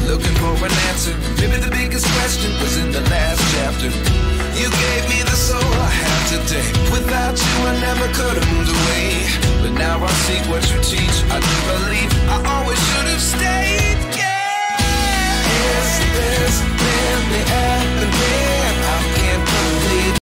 looking for an answer. Maybe the biggest question was in the last chapter. You gave me the soul I have today. Without you I never could have moved away. But now I seek what you teach. I do believe I always should have stayed.